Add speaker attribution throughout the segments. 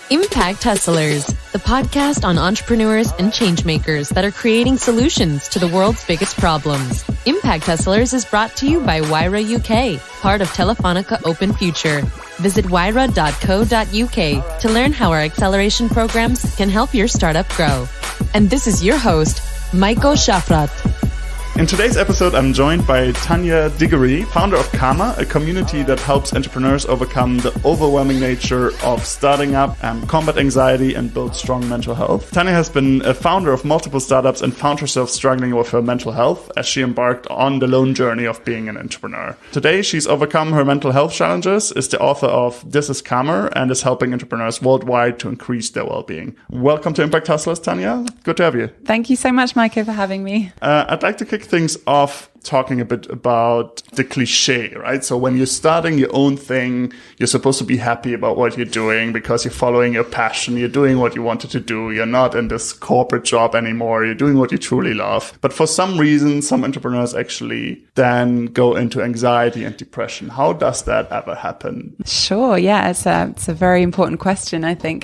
Speaker 1: Impact Hustlers, the podcast on entrepreneurs and changemakers that are creating solutions to the world's biggest problems. Impact Hustlers is brought to you by Wyra UK, part of Telefonica Open Future. Visit wyra.co.uk to learn how our acceleration programs can help your startup grow. And this is your host, Maiko Shafrat.
Speaker 2: In today's episode, I'm joined by Tania Diggory, founder of Karma, a community that helps entrepreneurs overcome the overwhelming nature of starting up, combat anxiety, and build strong mental health. Tania has been a founder of multiple startups and found herself struggling with her mental health as she embarked on the lone journey of being an entrepreneur. Today, she's overcome her mental health challenges, is the author of This is Karma, and is helping entrepreneurs worldwide to increase their well-being. Welcome to Impact Hustlers, Tania. Good to have you.
Speaker 3: Thank you so much, Maiko, for having me.
Speaker 2: I'd like to kick things off talking a bit about the cliche, right? So when you're starting your own thing, you're supposed to be happy about what you're doing because you're following your passion. You're doing what you wanted to do. You're not in this corporate job anymore. You're doing what you truly love. But for some reason, some entrepreneurs actually then go into anxiety and depression. How does that ever happen?
Speaker 3: Sure. Yeah, it's a very important question, I think.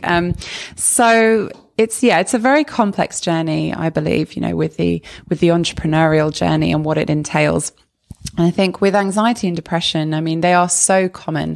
Speaker 3: It's a very complex journey, I believe, with the entrepreneurial journey and what it entails. And I think with anxiety and depression, I mean, they are so common.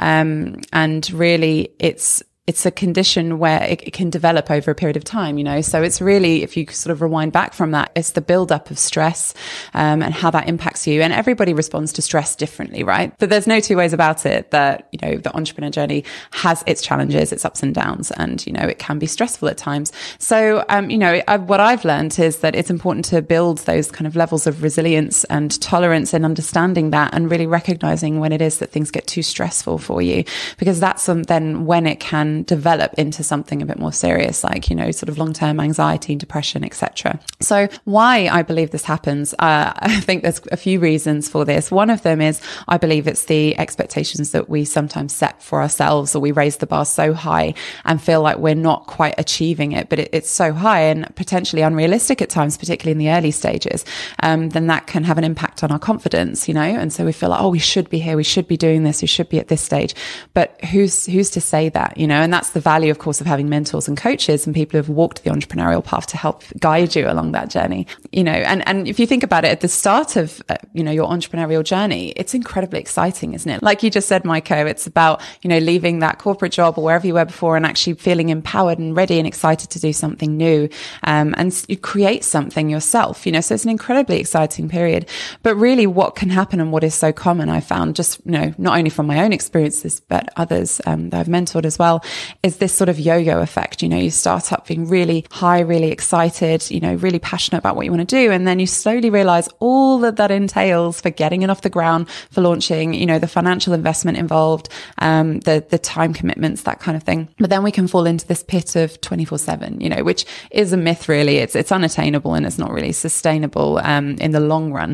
Speaker 3: And really it's a condition where it can develop over a period of time, So it's really, if you sort of rewind back from that, it's the buildup of stress, and how that impacts you. And everybody responds to stress differently, right? But there's no two ways about it that, the entrepreneur journey has its challenges, its ups and downs, and, it can be stressful at times. So, what I've learned is that it's important to build those kind of levels of resilience and tolerance and understanding that, and really recognizing when it is that things get too stressful for you, because that's then when it can develop into something a bit more serious, like, sort of long-term anxiety, depression, etc. So why I believe this happens, I think there's a few reasons for this. One of them is, I believe it's the expectations that we sometimes set for ourselves, or we raise the bar so high and feel like we're not quite achieving it, but it's so high and potentially unrealistic at times, particularly in the early stages. Then that can have an impact on our confidence, and so we feel like, oh, we should be here, we should be doing this, we should be at this stage. But who's to say that, And that's the value, of course, of having mentors and coaches and people who've walked the entrepreneurial path to help guide you along that journey, and if you think about it, at the start of, your entrepreneurial journey, it's incredibly exciting, isn't it? Like you just said, Maiko, it's about, leaving that corporate job or wherever you were before and actually feeling empowered and ready and excited to do something new, and you create something yourself, so it's an incredibly exciting period. But really what can happen, and what is so common, I found, just, not only from my own experiences, but others that I've mentored as well, is this sort of yo-yo effect. You start up being really high, really excited, really passionate about what you want to do. And then you slowly realize all that entails for getting it off the ground, for launching, the financial investment involved, the time commitments, that kind of thing. But then we can fall into this pit of 24/7, which is a myth, really. It's unattainable and it's not really sustainable, in the long run,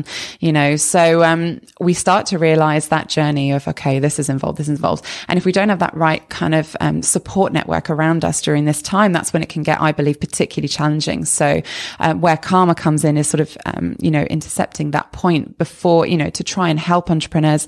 Speaker 3: So, we start to realize that journey of, okay, this is involved. And if we don't have that right kind of, support network around us during this time, that's when it can get, I believe, particularly challenging. So where Karma comes in is sort of, intercepting that point before, to try and help entrepreneurs,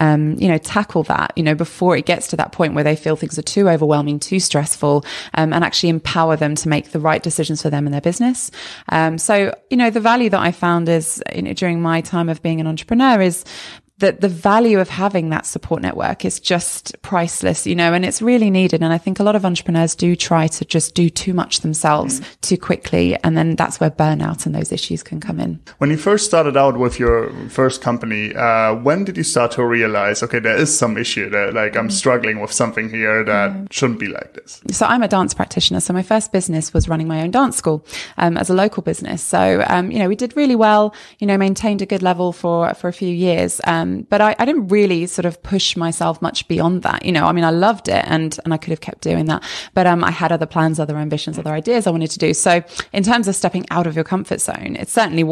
Speaker 3: tackle that, before it gets to that point where they feel things are too overwhelming, too stressful, and actually empower them to make the right decisions for them and their business. So, the value that I found is, during my time of being an entrepreneur is that the value of having that support network is just priceless, and it's really needed. And I think a lot of entrepreneurs do try to just do too much themselves too quickly. And then that's where burnout and those issues can come in.
Speaker 2: When you first started out with your first company, when did you start to realize, okay, there is some issue there, like I'm struggling with something here that shouldn't be like this?
Speaker 3: So I'm a dance practitioner. So my first business was running my own dance school, as a local business. So, we did really well, maintained a good level for a few years. But I didn't really sort of push myself much beyond that. I loved it and I could have kept doing that. But I had other plans, other ambitions, other ideas I wanted to do. So in terms of stepping out of your comfort zone, it certainly was,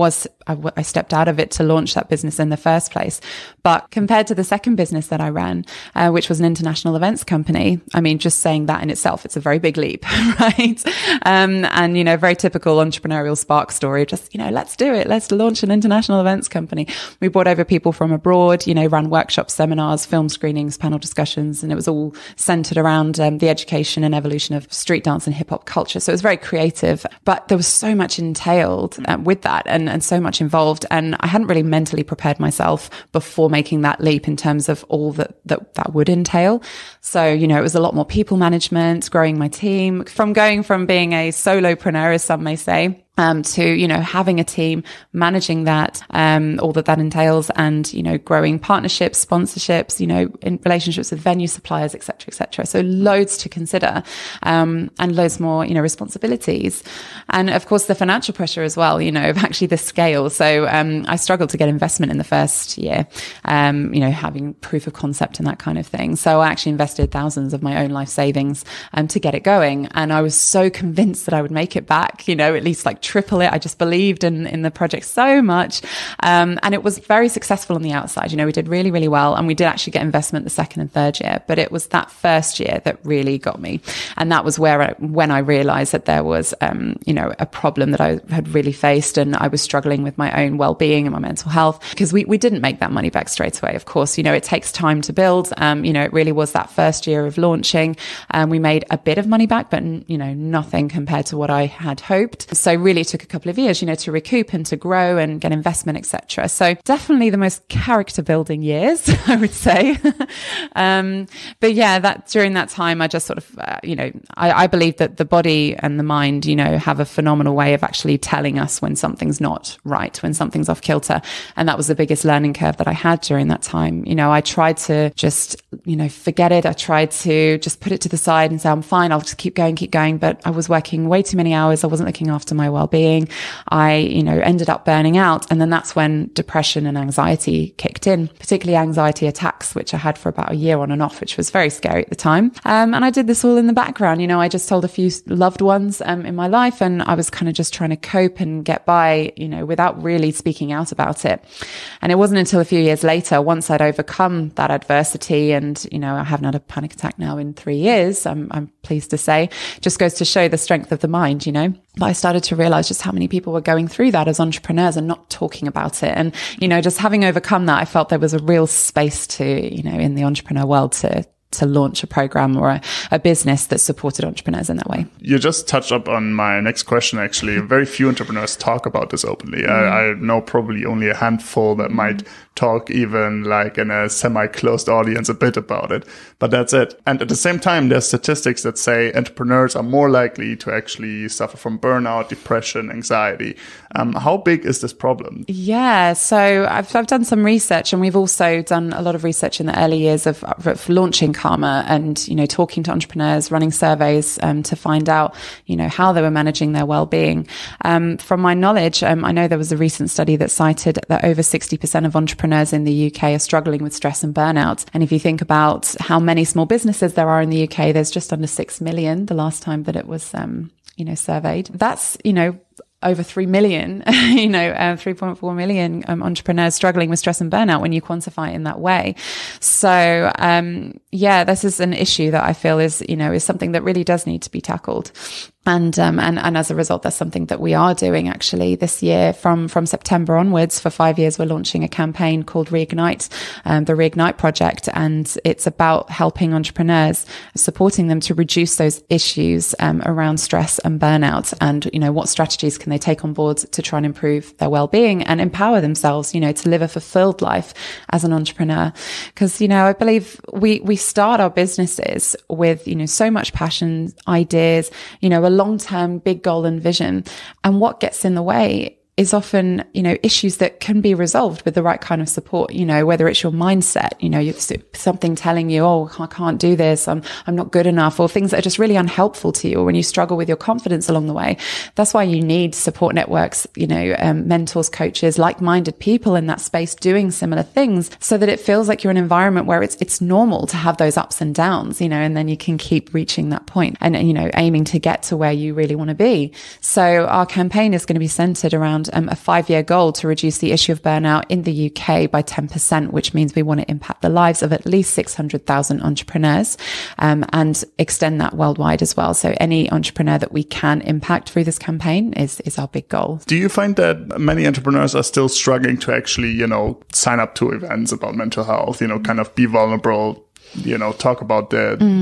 Speaker 3: I stepped out of it to launch that business in the first place. But compared to the second business that I ran, which was an international events company, I mean, just saying that in itself, it's a very big leap, right? And, you know, very typical entrepreneurial spark story, just, you know, let's do it. Let's launch an international events company. We brought over people from abroad, you know, ran workshops, seminars, film screenings, panel discussions, and it was all centered around the education and evolution of street dance and hip hop culture. So it was very creative, but there was so much entailed with that and so much involved. And I hadn't really mentally prepared myself before making that leap in terms of all that would entail. So, you know, it was a lot more people management, growing my team, from going from being a solopreneur, as some may say, to, you know, having a team, managing that, all that entails, and, you know, growing partnerships, sponsorships, you know, in relationships with venue suppliers, et cetera, et cetera. So loads to consider, and loads more, you know, responsibilities. And of course, the financial pressure as well, you know, of actually the scale. So, I struggled to get investment in the first year, you know, having proof of concept and that kind of thing. So I actually invested thousands of my own life savings, to get it going. And I was so convinced that I would make it back, you know, at least like triple it. I just believed in the project so much. And it was very successful on the outside. You know, we did really, really well. And we did actually get investment the second and third year, but it was that first year that really got me. And that was when I realized that there was, you know, a problem that I had really faced. And I was struggling with my own well-being and my mental health, because we didn't make that money back straight away. Of course, you know, it takes time to build. You know, it really was that first year of launching. We made a bit of money back, but, you know, nothing compared to what I had hoped. So really took a couple of years, you know, to recoup and to grow and get investment, etc. So definitely the most character building years, I would say. But yeah, that during that time, I just sort of, you know, I believe that the body and the mind, you know, have a phenomenal way of actually telling us when something's not right, when something's off kilter. And that was the biggest learning curve that I had during that time. You know, I tried to just, you know, forget it. I tried to just put it to the side and say, I'm fine, I'll just keep going. But I was working way too many hours. I wasn't looking after my well-being. I, you know, ended up burning out. And then that's when depression and anxiety kicked in, particularly anxiety attacks, which I had for about a year on and off, which was very scary at the time. And I did this all in the background. You know, I just told a few loved ones in my life, and I was kind of just trying to cope and get by, you know, without really speaking out about it. And it wasn't until a few years later, once I'd overcome that adversity, and, you know, I haven't had a panic attack now in 3 years, I'm pleased to say, just goes to show the strength of the mind, you know. But I started to realize just how many people were going through that as entrepreneurs and not talking about it. And, you know, just having overcome that, I felt there was a real space to, you know, in the entrepreneur world to launch a program or a business that supported entrepreneurs in that way.
Speaker 2: You just touched up on my next question, actually. Very few entrepreneurs talk about this openly. I know probably only a handful that might talk even like in a semi-closed audience a bit about it, but that's it. And at the same time, there's statistics that say entrepreneurs are more likely to actually suffer from burnout, depression, anxiety. How big is this problem? Yeah,
Speaker 3: so I've done some research, and we've also done a lot of research in the early years of launching Karma, and, you know, talking to entrepreneurs, running surveys to find out, you know, how they were managing their well-being. From my knowledge, I know there was a recent study that cited that over 60% of entrepreneurs in the UK are struggling with stress and burnout. And if you think about how many small businesses there are in the UK, there's just under 6 million the last time that it was, you know, surveyed. That's, you know, over 3 million, 3.4 million entrepreneurs struggling with stress and burnout when you quantify it in that way. So, yeah, this is an issue that I feel is something that really does need to be tackled. And as a result, that's something that we are doing actually this year from September onwards. For 5 years, we're launching a campaign called Reignite, the Reignite Project. And it's about helping entrepreneurs, supporting them to reduce those issues around stress and burnout. And, you know, what strategies can they take on board to try and improve their well-being and empower themselves, you know, to live a fulfilled life as an entrepreneur. Because, you know, I believe we start our businesses with, you know, so much passion, ideas, you know, a long-term big goal and vision. And what gets in the way is often, you know, issues that can be resolved with the right kind of support, you know, whether it's your mindset, you know, something telling you, oh, I can't do this, I'm not good enough, or things that are just really unhelpful to you, or when you struggle with your confidence along the way. That's why you need support networks, you know, mentors, coaches, like-minded people in that space doing similar things, so that it feels like you're in an environment where it's normal to have those ups and downs, you know, and then you can keep reaching that point and, you know, aiming to get to where you really want to be. So our campaign is going to be centered around a 5-year goal to reduce the issue of burnout in the UK by 10%, which means we want to impact the lives of at least 600,000 entrepreneurs, and extend that worldwide as well. So any entrepreneur that we can impact through this campaign is our big goal.
Speaker 2: Do you find that many entrepreneurs are still struggling to actually, sign up to events about mental health, kind of be vulnerable, talk about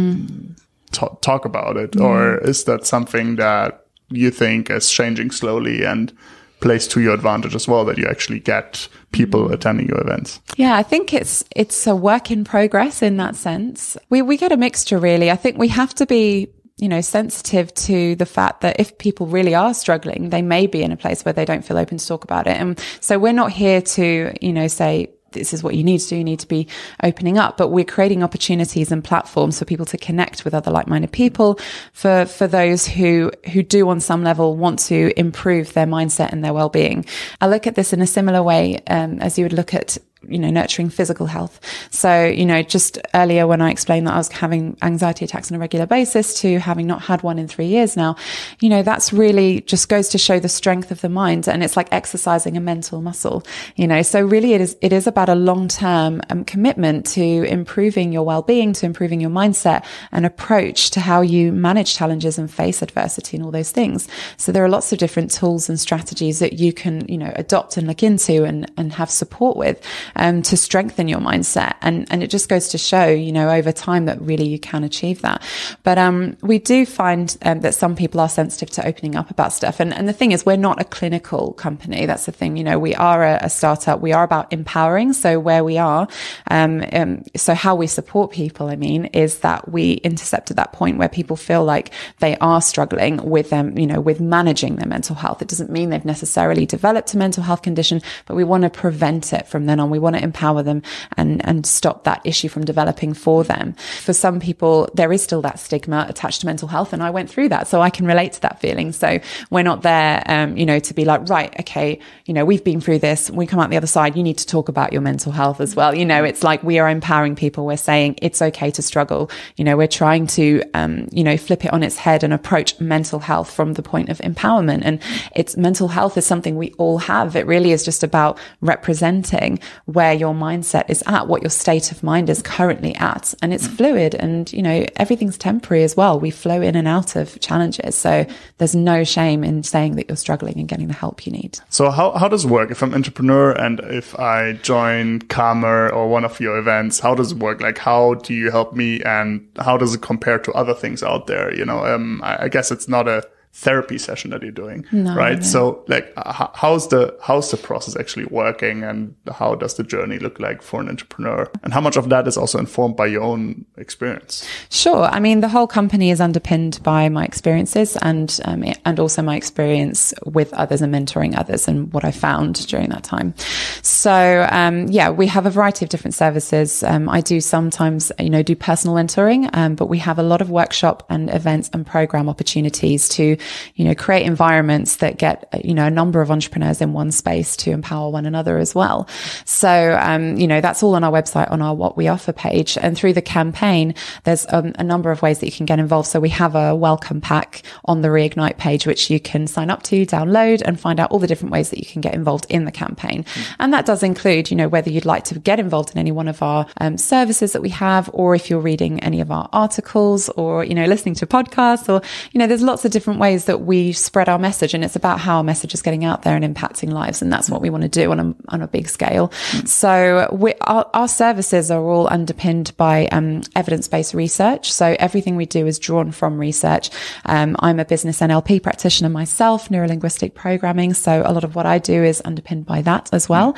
Speaker 2: talk about it? Or is that something that you think is changing slowly and plays to your advantage as well, that you actually get people attending your events?
Speaker 3: Yeah, I think it's a work in progress in that sense. We get a mixture, really. I think we have to be sensitive to the fact that if people really are struggling, they may be in a place where they don't feel open to talk about it. And so we're not here to, say, this is what you need to do. You need to be opening up, but we're creating opportunities and platforms for people to connect with other like-minded people, for those who do on some level want to improve their mindset and their well-being. I look at this in a similar way, as you would look at nurturing physical health. So, just earlier when I explained that I was having anxiety attacks on a regular basis to having not had one in 3 years now, that's really just goes to show the strength of the mind. And it's like exercising a mental muscle, so really it is about a long-term commitment to improving your well-being, to improving your mindset and approach to how you manage challenges and face adversity and all those things. So there are lots of different tools and strategies that you can, adopt and look into and have support with, to strengthen your mindset. And it just goes to show, over time that really you can achieve that. But we do find that some people are sensitive to opening up about stuff. And the thing is, we're not a clinical company. That's the thing. We are a startup. We are about empowering. So where we are, so how we support people, is that we intercept at that point where people feel like they are struggling with them, with managing their mental health. It doesn't mean they've necessarily developed a mental health condition, but we want to prevent it from then on. We want to empower them and stop that issue from developing for them. For some people, there is still that stigma attached to mental health, and I went through that, so I can relate to that feeling. So we're not there, to be like, right, okay, we've been through this, we come out the other side, you need to talk about your mental health as well. It's like we are empowering people. We're saying it's okay to struggle. We're trying to, flip it on its head and approach mental health from the point of empowerment. And mental health is something we all have. It really is just about representing where your mindset is at, what your state of mind is currently at. And it's fluid and, everything's temporary as well. We flow in and out of challenges. So there's no shame in saying that you're struggling and getting the help you need.
Speaker 2: So how does it work? If I'm an entrepreneur and if I join Karma or one of your events, how does it work? Like, how do you help me and how does it compare to other things out there? I guess it's not a therapy session that you're doing, right? No. So like, how's the process actually working, and how does the journey look like for an entrepreneur? And how much of that is also informed by your own experience?
Speaker 3: Sure. The whole company is underpinned by my experiences and also my experience with others and mentoring others and what I found during that time. So, we have a variety of different services. I do sometimes, do personal mentoring, but we have a lot of workshop and events and program opportunities to create environments that get, a number of entrepreneurs in one space to empower one another as well. So, that's all on our website, on our What We Offer page. And through the campaign, there's a number of ways that you can get involved. So we have a welcome pack on the Reignite page, which you can sign up to, download, and find out all the different ways that you can get involved in the campaign. And that does include, whether you'd like to get involved in any one of our services that we have, or if you're reading any of our articles, or, listening to podcasts, or, there's lots of different ways that we spread our message, and it's about how our message is getting out there and impacting lives. And that's what we want to do on a big scale. So our services are all underpinned by evidence-based research. So everything we do is drawn from research. I'm a business NLP practitioner myself, neuro-linguistic programming. So a lot of what I do is underpinned by that as well.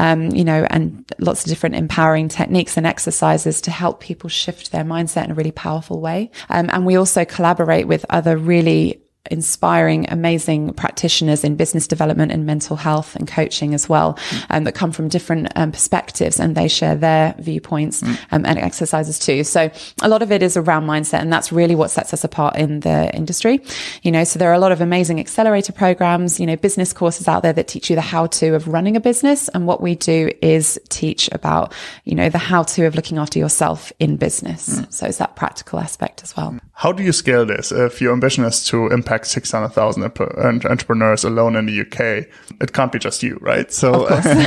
Speaker 3: And lots of different empowering techniques and exercises to help people shift their mindset in a really powerful way. And we also collaborate with other really inspiring, amazing practitioners in business development and mental health and coaching as well, that come from different perspectives, and they share their viewpoints and exercises too. So a lot of it is around mindset, and that's really what sets us apart in the industry. So there are a lot of amazing accelerator programs, business courses out there that teach you the how-to of running a business. And what we do is teach about, the how-to of looking after yourself in business. So it's that practical aspect as well.
Speaker 2: How do you scale this if your ambition is to impact impact 600,000 entrepreneurs alone in the UK. It can't be just you, right? So,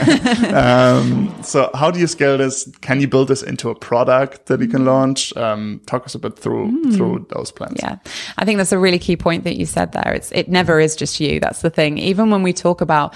Speaker 2: so how do you scale this? Can you build this into a product that you can launch? Talk us a bit through those plans.
Speaker 3: Yeah, I think that's a really key point that you said there. It never is just you. That's the thing. Even when we talk about,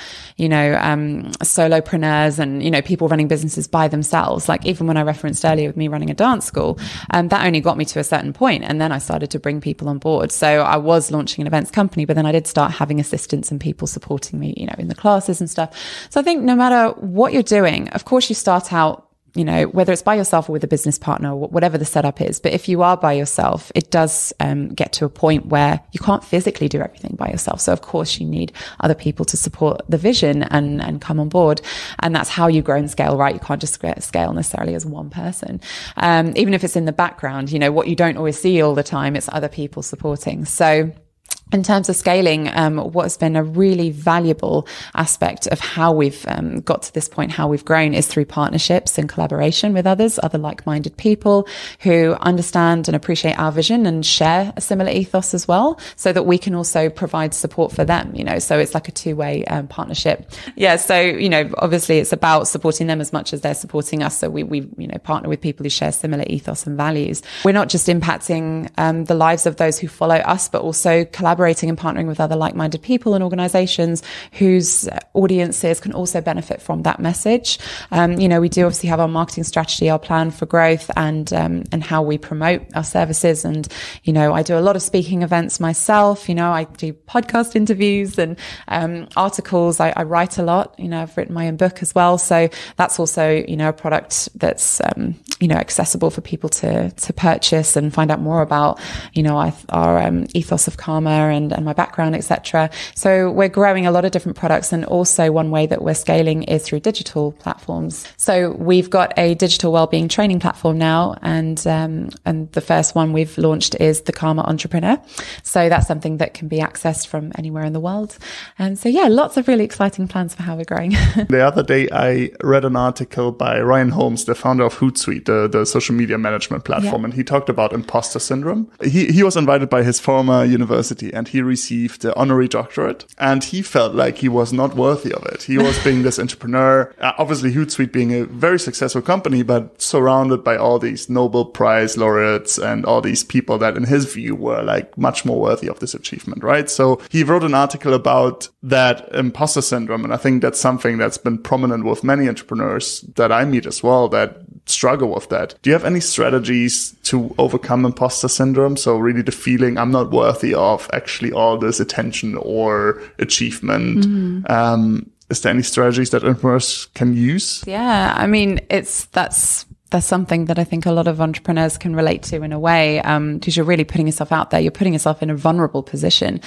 Speaker 3: solopreneurs and, people running businesses by themselves, like even when I referenced earlier with me running a dance school, that only got me to a certain point, and then I started to bring people on board. So I was launching an events company, but then I did start having assistants and people supporting me, in the classes and stuff. So I think no matter what you're doing, of course you start out, whether it's by yourself or with a business partner or whatever the setup is. But if you are by yourself, it does get to a point where you can't physically do everything by yourself. So of course you need other people to support the vision and come on board. And that's how you grow and scale, right? You can't just scale necessarily as one person. Even if it's in the background, what you don't always see all the time, it's other people supporting. So in terms of scaling, what has been a really valuable aspect of how we've got to this point, how we've grown, is through partnerships and collaboration with other like-minded people who understand and appreciate our vision and share a similar ethos as well, so that we can also provide support for them, so it's like a two-way partnership. Yeah, so, obviously it's about supporting them as much as they're supporting us. So we partner with people who share similar ethos and values. We're not just impacting the lives of those who follow us, but also collaborating and partnering with other like-minded people and organizations whose audiences can also benefit from that message. We do obviously have our marketing strategy, our plan for growth, and how we promote our services. And, I do a lot of speaking events myself. I do podcast interviews and articles. I write a lot. I've written my own book as well. So that's also, a product that's, accessible for people to purchase and find out more about, our ethos of karma and my background, etc. So we're growing a lot of different products, and also one way that we're scaling is through digital platforms. So we've got a digital wellbeing training platform now, and the first one we've launched is the Karma Entrepreneur. So that's something that can be accessed from anywhere in the world. And so lots of really exciting plans for how we're growing.
Speaker 2: The other day I read an article by Ryan Holmes, the founder of Hootsuite, the social media management platform, and he talked about imposter syndrome. He was invited by his former university, and he received the honorary doctorate, and he felt like he was not worthy of it. He was being this entrepreneur, obviously Hootsuite being a very successful company, but surrounded by all these Nobel Prize laureates and all these people that in his view were like much more worthy of this achievement, right? So he wrote an article about that imposter syndrome, and I think that's something that's been prominent with many entrepreneurs that I meet as well that struggle with that. Do you have any strategies to overcome imposter syndrome? So really the feeling I'm not worthy of actually all this attention or achievement. Is there any strategies that entrepreneurs can use?
Speaker 3: Yeah, I mean, that's something that I think a lot of entrepreneurs can relate to in a way, because you're really putting yourself out there. You're putting yourself in a vulnerable position,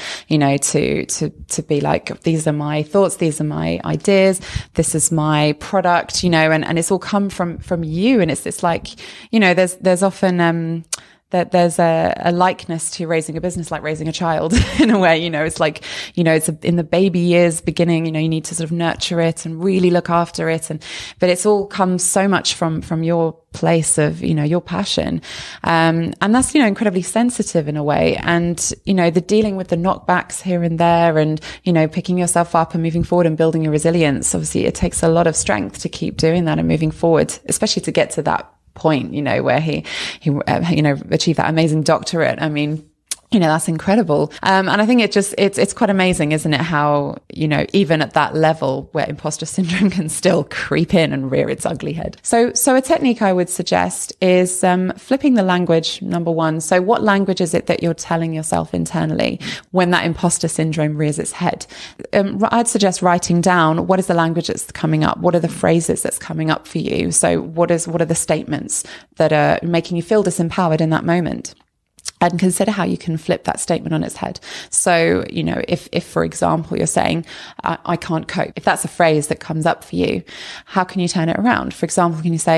Speaker 3: to be like, these are my thoughts, these are my ideas, this is my product, and it's all come from you. And it's like, there's often, that there's a likeness to raising a business like raising a child in a way. It's like, it's in the baby years beginning, you need to sort of nurture it and really look after it. But it's all comes so much from your place of, your passion. And that's, incredibly sensitive in a way. And, the dealing with the knockbacks here and there and, picking yourself up and moving forward and building your resilience. Obviously it takes a lot of strength to keep doing that and moving forward, especially to get to that point, where he achieved that amazing doctorate. I mean, that's incredible. And I think it's quite amazing, isn't it? How, even at that level where imposter syndrome can still creep in and rear its ugly head. So a technique I would suggest is, flipping the language, number one. So what language is it that you're telling yourself internally when that imposter syndrome rears its head? I'd suggest writing down, what is the language that's coming up? What are the phrases that's coming up for you? So what are the statements that are making you feel disempowered in that moment? And consider how you can flip that statement on its head. So, if for example, you're saying, I can't cope, if that's a phrase that comes up for you, how can you turn it around? For example, can you say,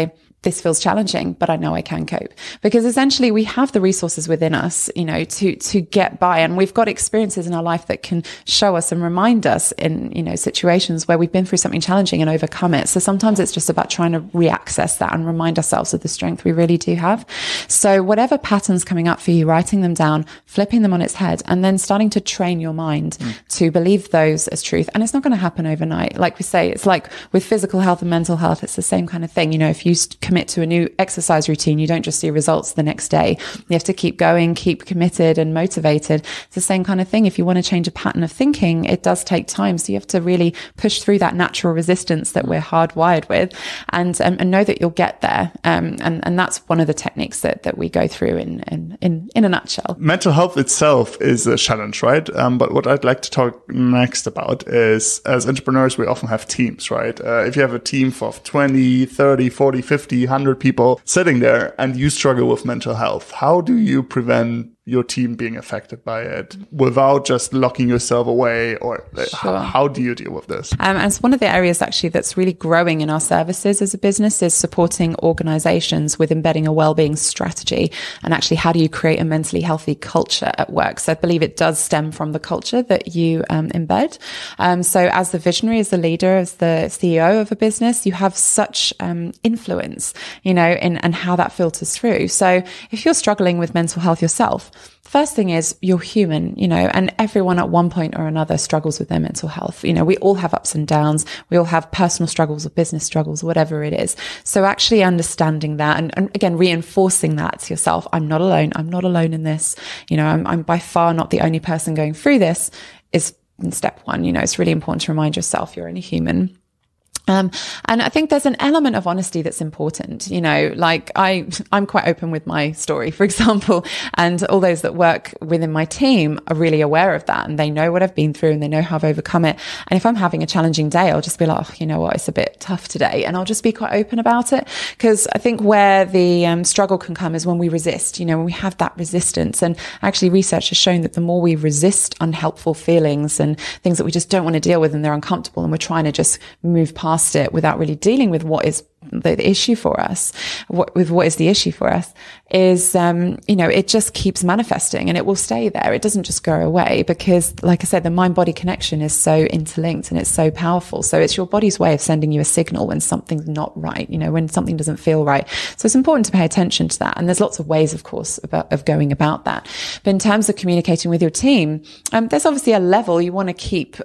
Speaker 3: this feels challenging, but I know I can cope. Because essentially we have the resources within us, to get by. And we've got experiences in our life that can show us and remind us in, situations where we've been through something challenging and overcome it. So sometimes it's just about trying to reaccess that and remind ourselves of the strength we really do have. So whatever patterns coming up for you, writing them down, flipping them on its head, and then starting to train your mind to believe those as truth. And it's not going to happen overnight. Like we say, it's like with physical health and mental health, it's the same kind of thing. If you commit to a new exercise routine, you don't just see results the next day. You have to keep going, keep committed and motivated. It's the same kind of thing. If you want to change a pattern of thinking, it does take time. So you have to really push through that natural resistance that we're hardwired with, and know that you'll get there. And that's one of the techniques that we go through in a nutshell.
Speaker 2: Mental health itself is a challenge, right? But what I'd like to talk next about is, as entrepreneurs, we often have teams, right? If you have a team of 20, 30, 40, 50, 100 people sitting there and you struggle with mental health, how do you prevent your team being affected by it without just locking yourself away? Or
Speaker 3: Sure.
Speaker 2: how do you deal with this?
Speaker 3: And it's one of the areas actually that's really growing in our services as a business, is supporting organizations with embedding a wellbeing strategy. And actually, how do you create a mentally healthy culture at work? So I believe it does stem from the culture that you embed. So as the visionary, as the leader, as the CEO of a business, you have such influence, in how that filters through. So if you're struggling with mental health yourself, first thing is you're human, and everyone at one point or another struggles with their mental health. We all have ups and downs. We all have personal struggles or business struggles, whatever it is. So actually understanding that and again, reinforcing that to yourself. I'm not alone. I'm not alone in this. I'm by far not the only person going through this is step one. It's really important to remind yourself you're only human. And I think there's an element of honesty that's important. Like I'm quite open with my story, for example, and all those that work within my team are really aware of that, and they know what I've been through and they know how I've overcome it. And if I'm having a challenging day, I'll just be like, oh, you know what, it's a bit tough today. And I'll just be quite open about it, because I think where the struggle can come is when we resist, when we have that resistance. And actually research has shown that the more we resist unhelpful feelings and things that we just don't want to deal with and they're uncomfortable, and we're trying to just move past it without really dealing with what is the issue for us, what is the issue for us is, it just keeps manifesting and it will stay there. It doesn't just go away, because like I said, the mind-body connection is so interlinked and it's so powerful. So it's your body's way of sending you a signal when something's not right, when something doesn't feel right. So it's important to pay attention to that. And there's lots of ways, of course, of going about that. But in terms of communicating with your team, there's obviously a level you want to keep,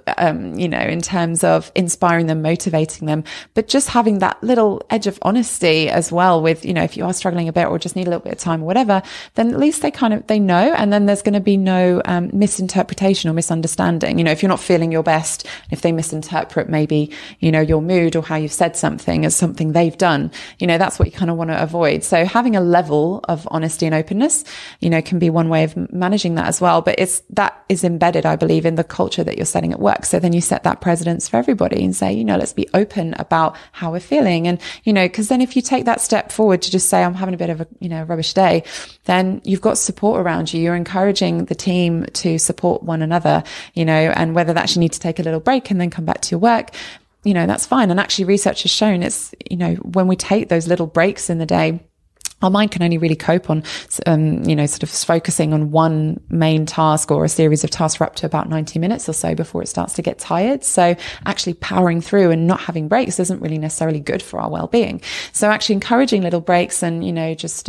Speaker 3: in terms of inspiring them, motivating them, but just having that little edge of honesty as well with, if you are struggling a bit or just need a little bit of time or whatever, then at least they know, and then there's going to be no misinterpretation or misunderstanding. If you're not feeling your best, if they misinterpret maybe, your mood or how you've said something as something they've done, that's what you kind of want to avoid. So having a level of honesty and openness, can be one way of managing that as well. But that is embedded, I believe, in the culture that you're setting at work. So then you set that precedence for everybody and say, let's be open about how we're feeling. And, because then if you take that step forward to just say, I'm having a bit of a, rubbish day, then you've got support around you. You're encouraging the team to support one another, and whether that you need to take a little break and then come back to your work, that's fine. And actually research has shown it's, when we take those little breaks in the day, our mind can only really cope on, sort of focusing on one main task or a series of tasks for up to about 90 minutes or so before it starts to get tired. So actually powering through and not having breaks isn't really necessarily good for our well-being. So actually encouraging little breaks and, just,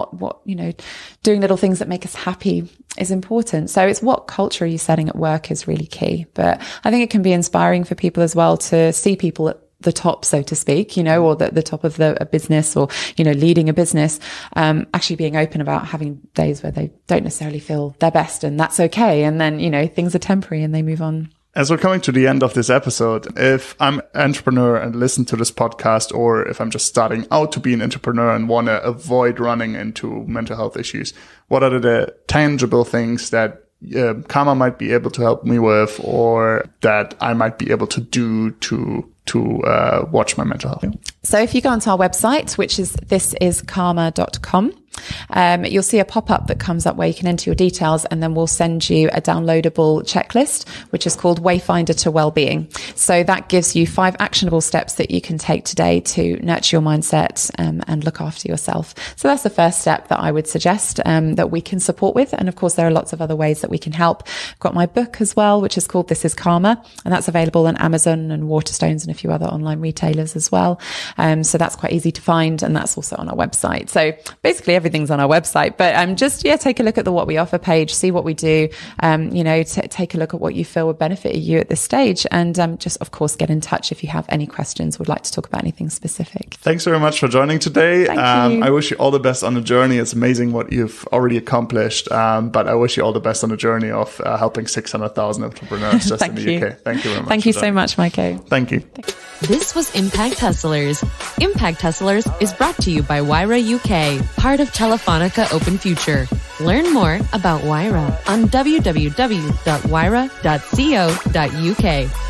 Speaker 3: doing little things that make us happy is important. So it's what culture are you setting at work is really key. But I think it can be inspiring for people as well to see people at the top, so to speak, or the top of a business or, leading a business, actually being open about having days where they don't necessarily feel their best, and that's okay. And then, things are temporary and they move on.
Speaker 2: As we're coming to the end of this episode, if I'm an entrepreneur and listen to this podcast, or if I'm just starting out to be an entrepreneur and want to avoid running into mental health issues, what are the tangible things that Karma might be able to help me with, or that I might be able to do to to watch my mental health?
Speaker 3: So if you go onto our website, which is thisiskarma.com, you'll see a pop-up that comes up where you can enter your details, and then we'll send you a downloadable checklist, which is called Wayfinder to Wellbeing. So that gives you 5 actionable steps that you can take today to nurture your mindset and look after yourself. So that's the first step that I would suggest that we can support with. And of course, there are lots of other ways that we can help. I've got my book as well, which is called This is Karma, and that's available on Amazon and Waterstones and a few other online retailers as well. So that's quite easy to find, and that's also on our website. So basically everything's on our website, but take a look at the What We Offer page, see what we do, take a look at what you feel would benefit you at this stage, and just of course get in touch if you have any questions, would like to talk about anything specific.
Speaker 2: Thanks very much for joining today.
Speaker 3: Thank you.
Speaker 2: I wish you all the best on the journey. It's amazing what you've already accomplished, but I wish you all the best on the journey of helping 600,000 entrepreneurs just in the UK. Thank you very much.
Speaker 3: Thank you so much, Maiko.
Speaker 2: Thank you.
Speaker 1: This was Impact Hustlers. Impact Hustlers is brought to you by Wyra UK, part of Telefonica Open Future. Learn more about Wyra on www.wyra.co.uk.